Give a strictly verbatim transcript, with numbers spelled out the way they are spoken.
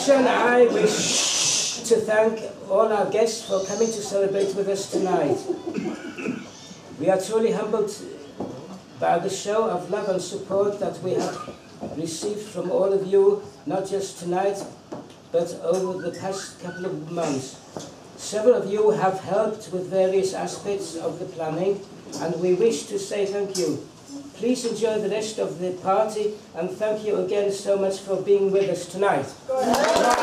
addition, I wish to thank all our guests for coming to celebrate with us tonight. We are truly humbled by the show of love and support that we have received from all of you, not just tonight, but over the past couple of months. Several of you have helped with various aspects of the planning, and we wish to say thank you. Please enjoy the rest of the party, and thank you again so much for being with us tonight.